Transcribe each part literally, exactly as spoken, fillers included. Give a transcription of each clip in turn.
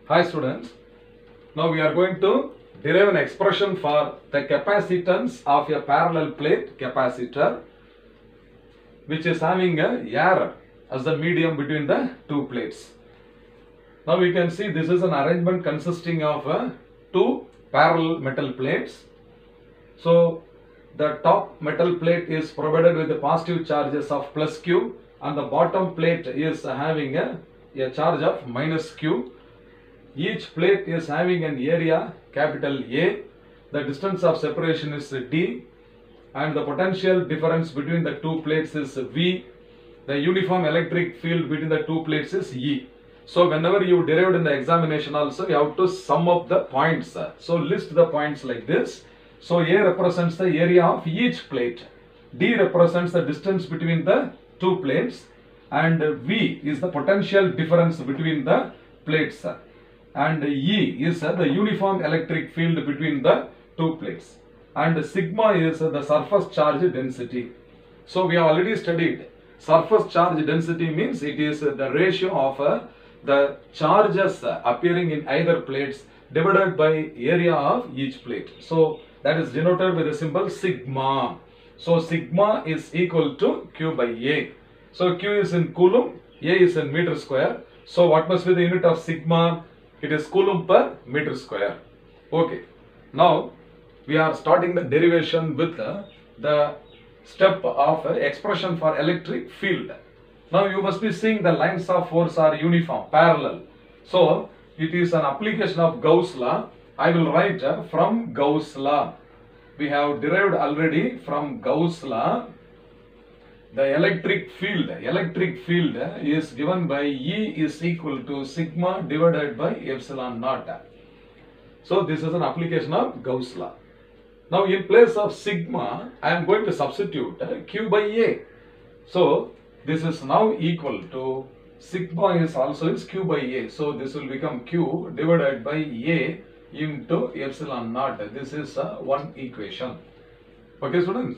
Hi students, now we are going to derive an expression for the capacitance of a parallel plate capacitor which is having a air as the medium between the two plates. Now we can see this is an arrangement consisting of uh, two parallel metal plates. So the top metal plate is provided with the positive charges of plus Q and the bottom plate is having a, a charge of minus Q. Each plate is having an area capital A. The distance of separation is D and the potential difference between the two plates is V. The uniform electric field between the two plates is E. So whenever you derived in the examination also you have to sum up the points. So list the points like this. So A represents the area of each plate. D represents the distance between the two plates and V is the potential difference between the plates. And E is the uniform electric field between the two plates, and sigma is the surface charge density. So we have already studied surface charge density means it is the ratio of uh, the charges appearing in either plates divided by area of each plate. So that is denoted with the symbol sigma. So sigma is equal to Q by A. So Q is in coulomb, A is in meter square. So what must be the unit of sigma? It is coulomb per meter square. Okay. Now we are starting the derivation with uh, the step of uh, expression for electric field. Now you must be seeing the lines of force are uniform, parallel. So it is an application of Gauss law. I will write uh, from Gauss law. We have derived already from Gauss law. The electric field, electric field is given by E is equal to sigma divided by epsilon naught. So this is an application of Gauss law. Now in place of sigma, I am going to substitute Q by A. So this is now equal to sigma is also is Q by A. So this will become Q divided by A into epsilon naught. This is uh, one equation. Okay students.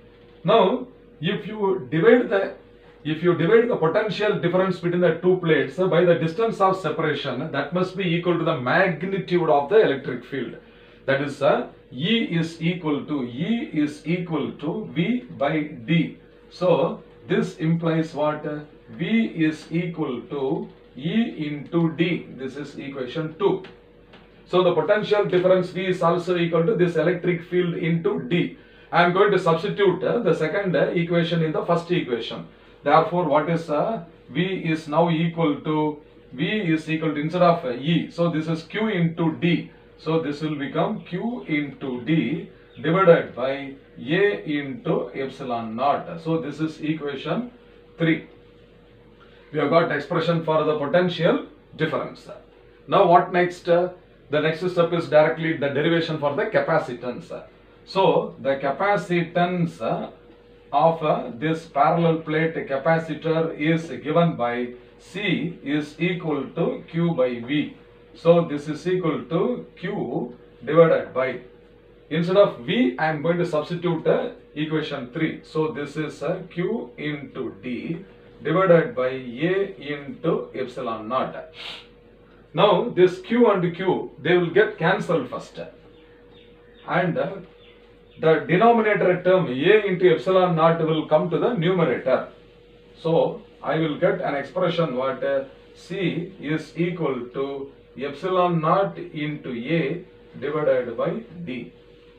Now if you divide the if you divide the potential difference between the two plates by the distance of separation, that must be equal to the magnitude of the electric field. That is uh, E is equal to E is equal to V by D. So this implies what? V is equal to E into D. This is equation two. So the potential difference V is also equal to this electric field into D. I am going to substitute uh, the second uh, equation in the first equation. Therefore, what is uh, V is now equal to V is equal to instead of uh, E. So this is Q into D. So this will become Q into D divided by A into epsilon naught. So this is equation three. We have got expression for the potential difference. Now what next? Uh, the next step is directly the derivation for the capacitance. So the capacitance uh, of uh, this parallel plate capacitor is given by C is equal to Q by V. So this is equal to Q divided by, instead of V I am going to substitute uh, equation three. So this is uh, Q into D divided by A into epsilon naught. Now this Q and Q, they will get cancelled first, and uh, the denominator term A into epsilon naught will come to the numerator. So I will get an expression what uh, C is equal to epsilon naught into A divided by D.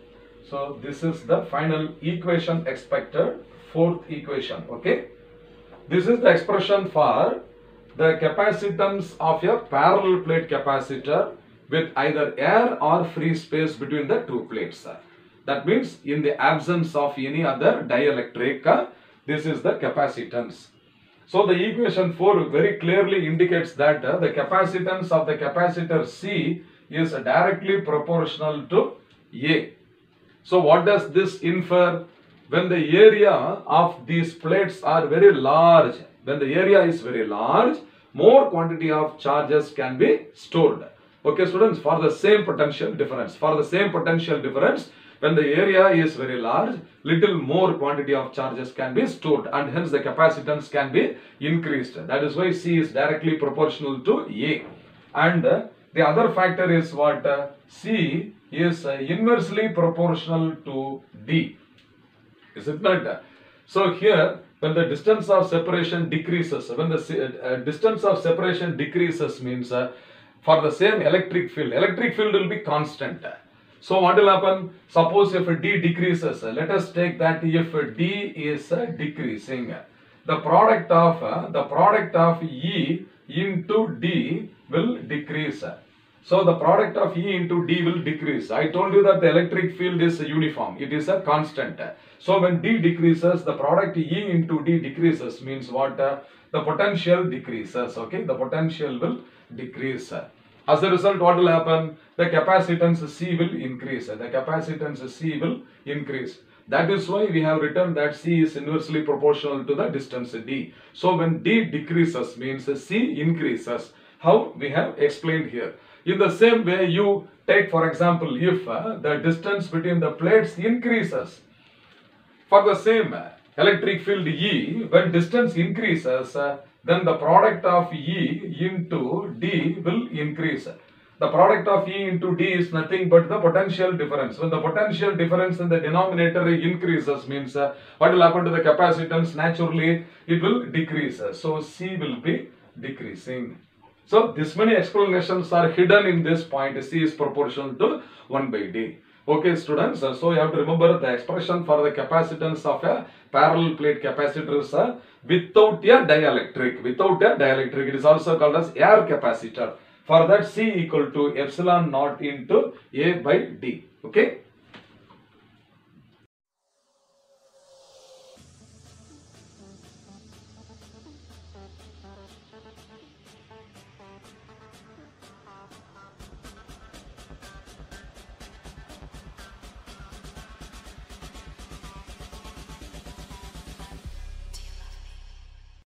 So this is the final equation expected, fourth equation. Okay. This is the expression for the capacitance of a parallel plate capacitor with either air or free space between the two plates. That means in the absence of any other dielectric, this is the capacitance. So the equation four very clearly indicates that uh, the capacitance of the capacitor C is directly proportional to A. So what does this infer? When the area of these plates are very large, when the area is very large, more quantity of charges can be stored. Okay students, for the same potential difference, for the same potential difference, when the area is very large, little more quantity of charges can be stored and hence the capacitance can be increased. That is why C is directly proportional to A. And uh, The other factor is what? Uh, C is uh, inversely proportional to D. Is it not? So here, when the distance of separation decreases, when the uh, distance of separation decreases means uh, for the same electric field, electric field will be constant. So what will happen? Suppose if D decreases, uh, let us take that if D is uh, decreasing, the product of uh, the product of E into D will decrease. So the product of E into D will decrease. I told you that the electric field is uniform. It is a constant. So when D decreases, the product E into D decreases means what? Uh, the potential decreases. Okay, the potential will decrease. As a result, what will happen? The capacitance C will increase. The capacitance C will increase. That is why we have written that C is inversely proportional to the distance D. So when D decreases means C increases. How? We have explained here. In the same way, you take for example, if uh, the distance between the plates increases, for the same uh, electric field E, when distance increases, uh, then the product of E into D will increase. The product of E into D is nothing but the potential difference. When the potential difference in the denominator increases means uh, what will happen to the capacitance? Naturally, it will decrease. So C will be decreasing. So this many explanations are hidden in this point. C is proportional to one by D. Okay students, so you have to remember the expression for the capacitance of a parallel plate capacitor is uh, without a dielectric. Without a dielectric, it is also called as air capacitor. For that, C equal to epsilon naught into A by D. Okay.